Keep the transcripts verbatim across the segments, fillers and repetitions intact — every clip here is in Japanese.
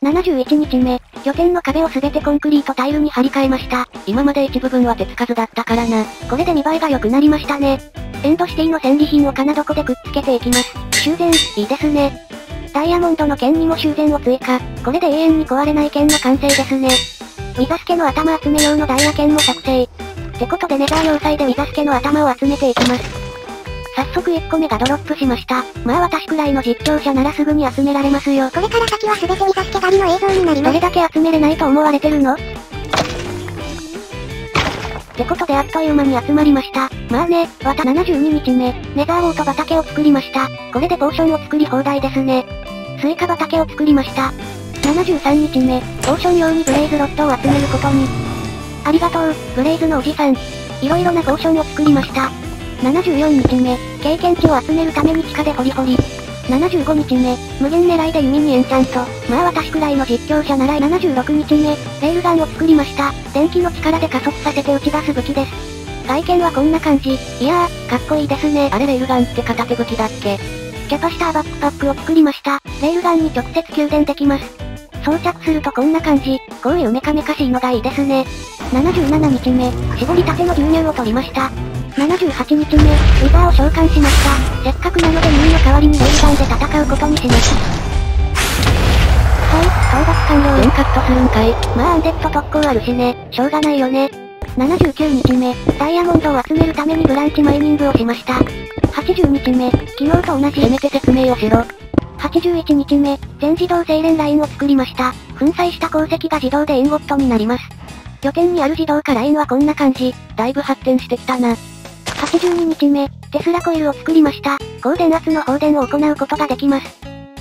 ななじゅういちにちめ、拠点の壁をすべてコンクリートタイルに張り替えました。 今まで一部分は手つかずだったからな。 これで見栄えが良くなりましたね。エンドシティの戦利品を金床でくっつけていきます。修繕、いいですね。ダイヤモンドの剣にも修繕を追加。これで永遠に壊れない剣の完成ですね。ウィザスケの頭集め用のダイヤ剣も作成。ってことでネザー要塞でウィザスケの頭を集めていきます。早速いっこめがドロップしました。まあ私くらいの実況者ならすぐに集められますよ。 これから先は全てウィザスケ狩りの映像になります。 どれだけ集めれないと思われてるの？ってことであっという間に集まりました。まあね、わたななじゅうににちめ、ネザーウォート畑を作りました。これでポーションを作り放題ですね。スイカ畑を作りました。ななじゅうさんにちめ、ポーション用にブレイズロッドを集めることに。ありがとう、ブレイズのおじさん。いろいろなポーションを作りました。ななじゅうよっかめ、経験値を集めるために地下でホリホリ。ななじゅうごにちめ、無限狙いで弓にエンチャント。まあ私くらいの実況者ならななじゅうろくにちめ、レールガンを作りました。電気の力で加速させて打ち出す武器です。外見はこんな感じ。いやー、かっこいいですね。 あれレールガンって片手武器だっけ？ キャパシターバックパックを作りました。レールガンに直接給電できます。装着するとこんな感じ。こういうメカメカしいのがいいですね。ななじゅうしちにちめ、絞りたての牛乳を取りました。ななじゅうはちにちめ、ウィザーを召喚しました。せっかくなので耳の代わりにレールガンで戦うことにしました。はい、討伐完了。 全カットするんかい。 まあアンデッド特攻あるしね、しょうがないよね。ななじゅうきゅうにちめ、ダイヤモンドを集めるためにブランチマイニングをしました。はちじゅうにちめ、昨日と同じ。 せめて説明をしろ。 はちじゅういちにちめ、全自動精錬ラインを作りました。粉砕した鉱石が自動でインゴットになります。拠点にある自動化ラインはこんな感じ。 だいぶ発展してきたな。 はちじゅうににちめ、テスラコイルを作りました。高電圧の放電を行うことができます。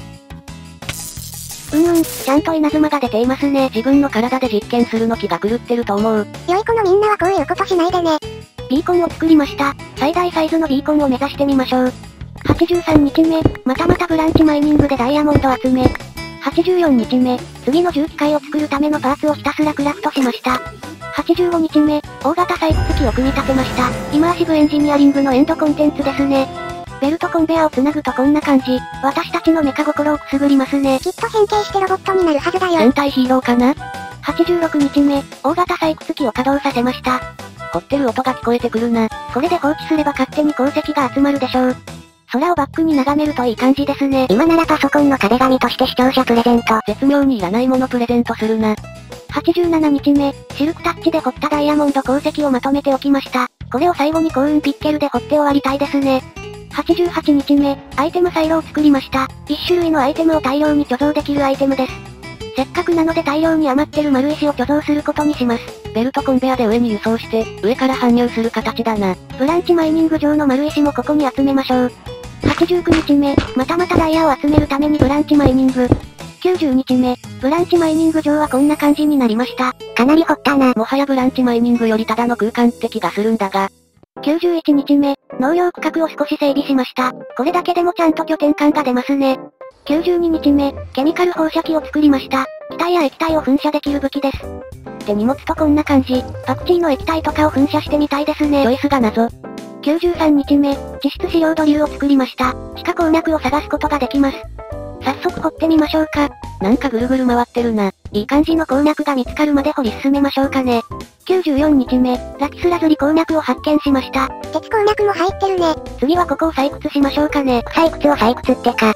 うんうん、ちゃんと稲妻が出ていますね。 自分の体で実験するの気が狂ってると思う。 良い子のみんなはこういうことしないでね。 ビーコンを作りました。最大サイズのビーコンを目指してみましょう。はちじゅうさんにちめ、またまたブランチマイニングでダイヤモンド集め。はちじゅうよっかめ、次の重機械を作るためのパーツをひたすらクラフトしました。はちじゅうごにちめ、大型採掘機を組み立てました。イマーシブエンジニアリングのエンドコンテンツですね。ベルトコンベアをつなぐとこんな感じ。私たちのメカ心をくすぐりますね。 きっと変形してロボットになるはずだよ。 戦隊ヒーローかな？ はちじゅうろくにちめ、大型採掘機を稼働させました。 掘ってる音が聞こえてくるな。 これで放置すれば勝手に鉱石が集まるでしょう。空をバックに眺めるといい感じですね。 今ならパソコンの壁紙として視聴者プレゼント。 絶妙にいらないものプレゼントするな。 はちじゅうななにちめ、シルクタッチで掘ったダイヤモンド鉱石をまとめておきました。これを最後に幸運ピッケルで掘って終わりたいですね。はちじゅうはちにちめ、アイテムサイロを作りました。いっしゅるいのアイテムを大量に貯蔵できるアイテムです。せっかくなので大量に余ってる丸石を貯蔵することにします。 ベルトコンベアで上に輸送して、上から搬入する形だな。 ブランチマイニング上の丸石もここに集めましょう。はちじゅうくにちめ、またまたダイヤを集めるためにブランチマイニング。きゅうじゅうにちめ、ブランチマイニング上はこんな感じになりました。 かなり掘ったな。 もはやブランチマイニングよりただの空間って気がするんだが。 きゅうじゅういちにちめ、農業区画を少し整備しました。これだけでもちゃんと拠点感が出ますね。きゅうじゅうににちめ、ケミカル放射器を作りました。気体や液体を噴射できる武器です。で荷物とこんな感じ。パクチーの液体とかを噴射してみたいですね。 チョイスが謎。 きゅうじゅうさんにちめ、地質資料ドリルを作りました。地下鉱脈を探すことができます。早速掘ってみましょうか。 なんかぐるぐる回ってるな。 いい感じの鉱脈が見つかるまで掘り進めましょうかね。きゅうじゅうよっかめ、ラキスラズリ鉱脈を発見しました。 鉄鉱脈も入ってるね。 次はここを採掘しましょうかね。 採掘を採掘ってか。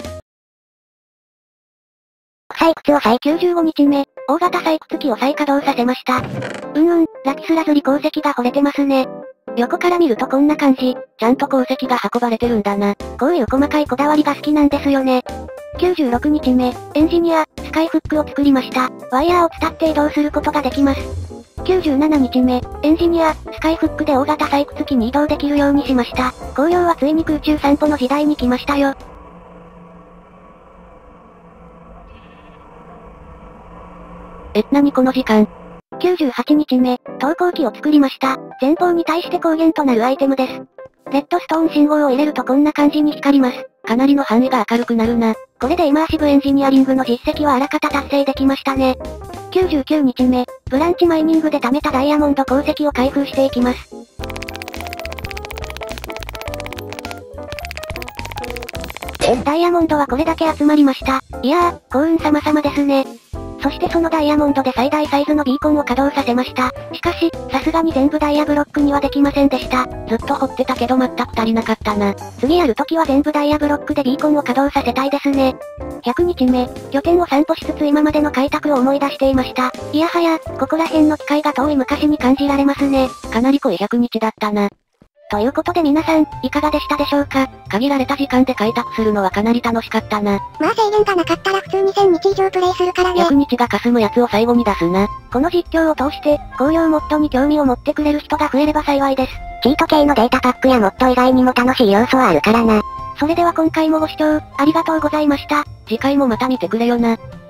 採掘を採きゅうじゅうごにちめ、大型採掘機を再稼働させました。うんうん、ラキスラズリ鉱石が掘れてますね。横から見るとこんな感じ。 ちゃんと鉱石が運ばれてるんだな。 こういう細かいこだわりが好きなんですよね。きゅうじゅうろくにちめ、エンジニア、スカイフックを作りました。ワイヤーを伝って移動することができます。きゅうじゅうしちにちめ、エンジニア、スカイフックで大型採掘機に移動できるようにしました。紅葉はついに空中散歩の時代に来ましたよ。 え、なにこの時間。 きゅうじゅうはちにちめ、投光器を作りました。前方に対して光源となるアイテムです。レッドストーン信号を入れるとこんな感じに光ります。 かなりの範囲が明るくなるな。 これでイマーシブエンジニアリングの実績はあらかた達成できましたね。きゅうじゅうきゅうにちめ、ブランチマイニングで貯めたダイヤモンド鉱石を開封していきます。ダイヤモンドはこれだけ集まりました。いやー、幸運様々ですね。 そしてそのダイヤモンドで最大サイズのビーコンを稼働させました。しかし、さすがに全部ダイヤブロックにはできませんでした。 ずっと掘ってたけど全く足りなかったな。 次やるときは全部ダイヤブロックでビーコンを稼働させたいですね。ひゃくにちめ、拠点を散歩しつつ今までの開拓を思い出していました。いやはや、ここら辺の機械が遠い昔に感じられますね。 かなり濃いひゃくにちだったな。 ということで皆さん、いかがでしたでしょうか？ 限られた時間で開拓するのはかなり楽しかったな。 まあ制限がなかったら普通にせんにち以上プレイするからね。 ひゃくにちが霞むやつを最後に出すな。 この実況を通して、紅葉モッドに興味を持ってくれる人が増えれば幸いです。 チート系のデータパックやモッド以外にも楽しい要素はあるからな。 それでは今回もご視聴、ありがとうございました。 次回もまた見てくれよな。